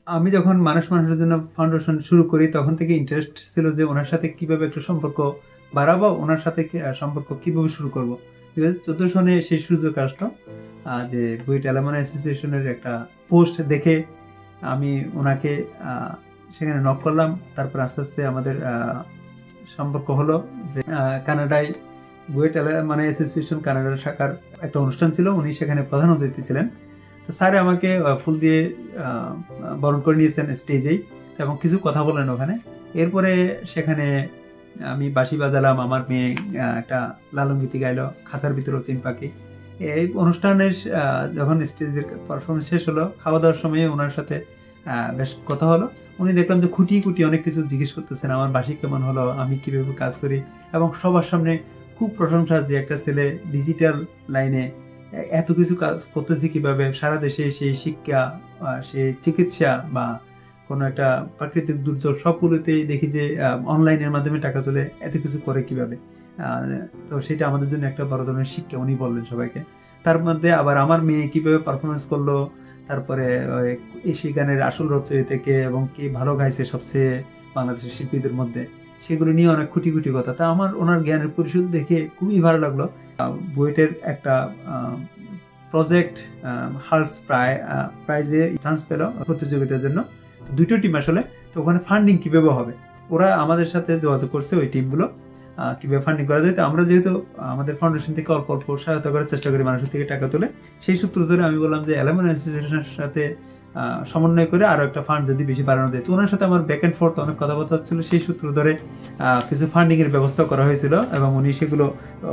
আমি যখন মানুষ মানুষের জন্য ফাউন্ডেশন শুরু করি তখন থেকে ইন্টারেস্ট ছিল যে ওনার সাথে কিভাবে একটা সম্পর্ক বাড়াবো, ওনার সাথে সম্পর্ক কিভাবে শুরু করব। 2014 সনে সেই সুযোগ আসলো যে বুয়েট অ্যালামনাই অ্যাসোসিয়েশনের একটা পোস্ট দেখে আমি ওনাকে সেখানে নক করলাম। তারপর আস্তে আস্তে আমাদের সম্পর্ক হলো। কানাডায় বুয়েট অ্যালামনাই অ্যাসোসিয়েশন কানাডার শাখার একটা অনুষ্ঠান ছিল, উনি সেখানে প্রধান অতিথি ছিলেন। তো স্যার আমাকে ফুল দিয়ে বরণ করে নিয়েছেন স্টেজেই এবং কিছু কথা বললেন ওখানে। এরপরে সেখানে আমি বাঁশি বাজালাম, আমার মেয়ে একটা লালন গীতি গাইলো, খাঁচার ভিতরে চিন পাখি। এই অনুষ্ঠানের যখন স্টেজের পারফরমেন্স শেষ হলো, খাওয়া দাওয়ার সময় ওনার সাথে বেশ কথা হলো। উনি দেখলাম যে খুঁটি খুঁটি অনেক কিছু জিজ্ঞেস করতেছেন, আমার বাঁশি কেমন হলো, আমি কিভাবে কাজ করি, এবং সবার সামনে খুব প্রশংসা যে একটা ছেলে ডিজিটাল লাইনে এত কিছু কাজ করতেছে কিভাবে, সারা দেশে সেই শিক্ষা, সেই চিকিৎসা বা কোনো একটা প্রাকৃতিক দুর্যোগ সবগুলোতেই দেখি যে অনলাইনের মাধ্যমে টাকা তুলে এত কিছু করে কিভাবে। তো সেটা আমাদের জন্য একটা বড় ধরনের শিক্ষা উনি বললেন সবাইকে। তার মধ্যে আবার আমার মেয়ে কিভাবে পারফরমেন্স করলো, তারপরে এই গানের আসল রচয়িতাকে এবং কি ভালো গাইছে সবচেয়ে বাংলাদেশের শিল্পীদের মধ্যে, সেগুলো নিয়ে অনেক খুঁটি খুঁটি কথা। তা আমার ওনার জ্ঞানের পরিশোধ দেখে খুবই ভালো লাগলো। বুয়েটের একটা প্রজেক্ট হার্টস প্রাইজে চান্স পেল প্রতিযোগিতার জন্য, দুটো টিম আসলে। তো ওখানে ফান্ডিং কিভাবে হবে, ওরা আমাদের সাথে যোগাযোগ করছে ওই টিমগুলো কিভাবে ফান্ডিং করা যায়। তো আমরা যেহেতু আমাদের ফাউন্ডেশন থেকে অল্প অল্প সহায়তা করার চেষ্টা করি মানুষের থেকে টাকা তুলে, সেই সূত্র ধরে আমি বললাম যে অ্যালামনাই অ্যাসোসিয়েশনের সাথে সমন্বয় করে আরো একটা ফান্ড যদি বেশি বাড়ানো যায়। তো ওনার সাথে আমার ব্যাক অ্যান্ড ফোর্থ অনেক কথাবার্তা হচ্ছিল, সেই সূত্র ধরে কিছু ফান্ডিং এর ব্যবস্থা করা হয়েছিল এবং উনি সেগুলো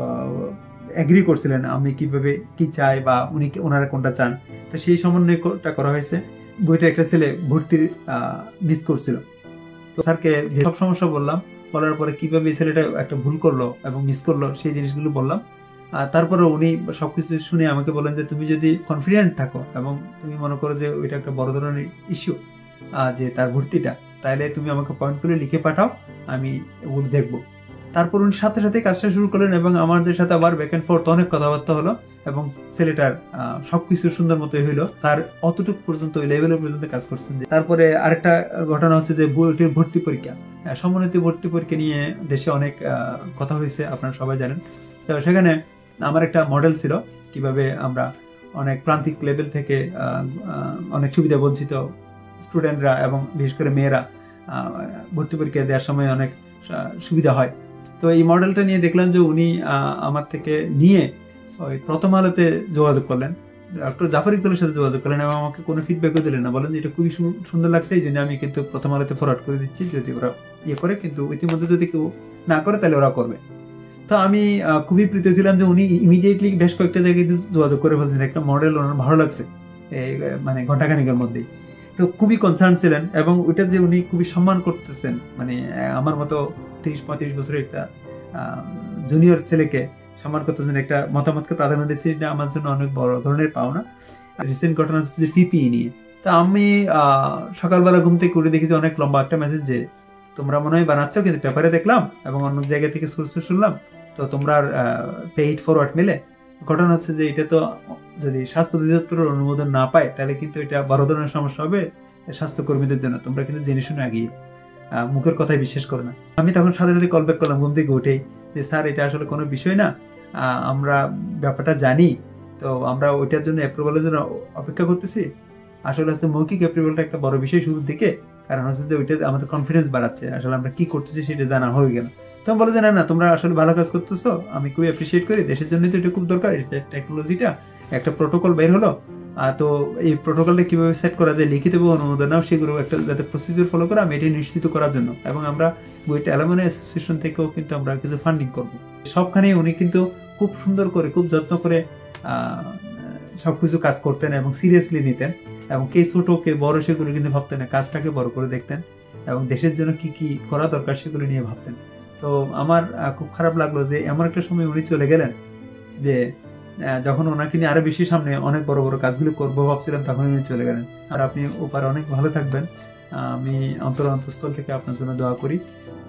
এগ্রি করছিলেন আমি কিভাবে কি চাই বা উনি ওনারা কোনটা চান। তো সেই সমন্বয়টা করা হয়েছে। বইটা একটা ছেলে ভর্তির মিস করছিল, তো স্যারকে যে সব সমস্যা বললাম, বলার পরে কিভাবে ছেলেটা একটা ভুল করলো এবং মিস করলো সেই জিনিসগুলো বললাম। তারপরে উনি সবকিছু শুনে আমাকে বলেন যে তুমি যদি কনফিডেন্ট থাকো এবং তুমি মনে করো যে ওইটা একটা বড় ধরনের ইস্যু যে তার ভর্তিটা, তাহলে তুমি আমাকে পয়েন্ট করে লিখে পাঠাও, আমি ওগুলো দেখবো। তারপর উনি সাথে সাথে কাজটা শুরু করলেন এবং আমাদের সাথে আবার ব্যাক এন্ড ফোর্থ অনেক কথাবার্তা হলো এবং ছেলেটার সবকিছু সুন্দর মতোই হইলো। তার অতটুকু পর্যন্ত ওই লেভেলের পর্যন্ত কাজ করছেন। তারপরে আরেকটা ঘটনা হচ্ছে যে বুয়েটের ভর্তি পরীক্ষা, সমন্বিত ভর্তি পরীক্ষা নিয়ে দেশে অনেক কথা হয়েছে, আপনারা সবাই জানেন। তো সেখানে আমার একটা মডেল ছিল কিভাবে আমরা অনেক প্রান্তিক লেভেল থেকে অনেক সুবিধা বঞ্চিত স্টুডেন্টরা এবং বিশেষ করে মেয়েরা ভর্তি পরীক্ষা দেওয়ার সময় অনেক সুবিধা হয়। তো এই মডেলটা নিয়ে দেখলাম যে উনি আমার থেকে নিয়ে ওই প্রথম আলোতে যোগাযোগ করলেন, ডক্টর জাফর ইকবালের সাথে যোগাযোগ করলেন এবং আমাকে কোনো ফিডব্যাকও দিলেন না, বলেন যে এটা খুবই সুন্দর লাগছে, এই জন্য আমি কিন্তু প্রথম আলোতে ফরওয়ার্ড করে দিচ্ছি, যদি ওরা ইয়ে করে, কিন্তু ইতিমধ্যে যদি কেউ না করে তাহলে ওরা করবে। তো আমি খুবই প্রীত ছিলাম যে উনি ইমিডিয়েটলি বেশ কয়েকটা জায়গায় যোগাযোগ করে ফেলছেন, একটা মডেল ওনার ভালো লাগছে মানে ঘন্টাখানিকের মধ্যেই। তো খুবই কনসার্ন ছিলেন এবং ওইটা যে উনি খুবই সম্মান করতেছেন, মানে আমার মতো 30-35 বছরের একটা জুনিয়র ছেলেকে সম্মান করতেছেন, একটা মতামতকে প্রাধান্য দিচ্ছে, এটা আমার জন্য অনেক বড় ধরনের পাওনা। রিসেন্ট ঘটনা হচ্ছে যে পিপিই নিয়ে। তো আমি সকালবেলা ঘুম থেকে উঠে দেখেছি অনেক লম্বা একটা মেসেজ যে তোমরা মনে হয় বানাচ্ছ, কিন্তু পেপারে দেখলাম এবং অন্য জায়গা থেকে সোর্স শুনলাম, তো তোমরা পেইড ফরওয়ার্ড মিলে। ঘটনা হচ্ছে যে এটা তো যদি স্বাস্থ্য অধিদপ্তরের অনুমোদন না পায় তাহলে কিন্তু এটা বড় ধরনের সমস্যা হবে স্বাস্থ্যকর্মীদের জন্য, তোমরা কিন্তু জেনে শুনে আগিয়ে মুখের কথায় বিশ্বাস করো না। আমি তখন সাথে সাথে কল ব্যাক করলাম ঘুম থেকে উঠেই যে স্যার এটা আসলে কোনো বিষয় না, আমরা ব্যাপারটা জানি, তো আমরা ওইটার জন্য অ্যাপ্রুভালের জন্য অপেক্ষা করতেছি। আসলে হচ্ছে মৌখিক অ্যাপ্রুভালটা একটা বড় বিষয় শুরুর দিকে, কারণ হচ্ছে যে ওইটা আমাদের কনফিডেন্স বাড়াচ্ছে, আসলে আমরা কি করতেছি সেটা জানা হয়ে গেল। তখন বলে যে না তোমরা আসলে ভালো কাজ করতেছো, আমি খুবই অ্যাপ্রিসিয়েট করি, দেশের জন্য তো এটা খুব দরকার, টেকনোলজিটা একটা প্রোটোকল বের হলো, তো এই প্রোটোকলটা কিভাবে সেট করা যায়, লিখিত অনুমোদন নাও, সেগুলো একটা যাতে প্রসিডিউর ফলো করে আমি এটি নিশ্চিত করার জন্য, এবং আমরা বুয়েট অ্যালামনাই অ্যাসোসিয়েশন থেকেও কিন্তু আমরা কিছু ফান্ডিং করবো। সবখানে উনি কিন্তু খুব সুন্দর করে খুব যত্ন করে সবকিছু কাজ করতেন এবং সিরিয়াসলি নিতেন, এবং কে ছোট কে বড় সেগুলো কিন্তু ভাবতেন না, কাজটাকে বড় করে দেখতেন এবং দেশের জন্য কি কি করা দরকার সেগুলো নিয়ে ভাবতেন। তো আমার খুব খারাপ লাগলো যে এমন একটা সময় উনি চলে গেলেন যে যখন ওনাকে নিয়ে আরো বেশি সামনে অনেক বড় বড় কাজগুলো করবো ভাবছিলাম, তখন উনি চলে গেলেন। আর আপনি ওপারে অনেক ভালো থাকবেন, আমি অন্তরস্থল থেকে আপনার জন্য দোয়া করি।